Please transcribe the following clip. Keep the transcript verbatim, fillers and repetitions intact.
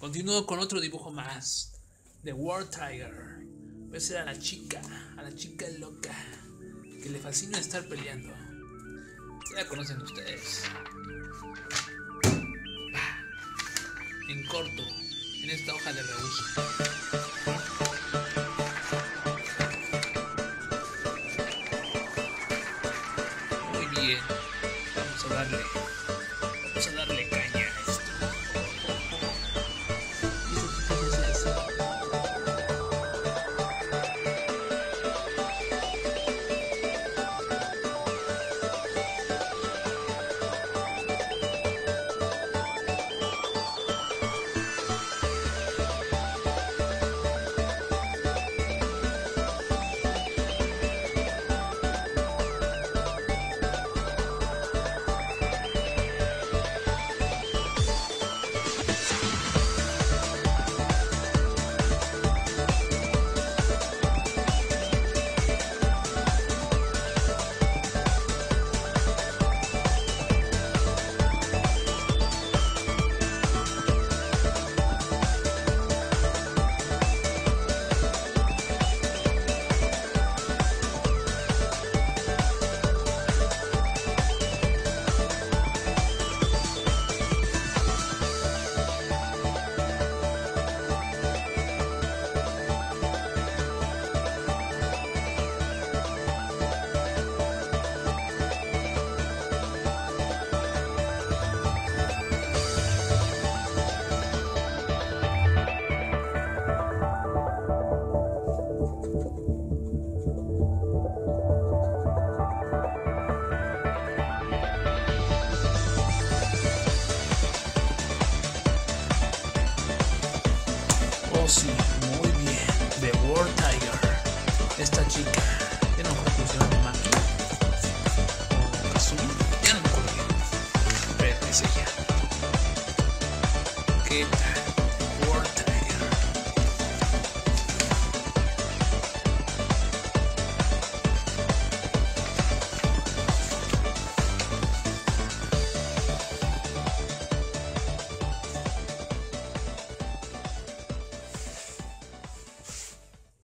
Continúo con otro dibujo más de War Tiger. Voy a hacer a la chica, a la chica loca, que le fascina estar peleando. Ya la conocen ustedes. En corto, en esta hoja de reuso. Muy bien, vamos a darle, vamos a darle caña a esto. Y eso que se hace así. Oh sí, muy bien, The War Tiger, esta chica.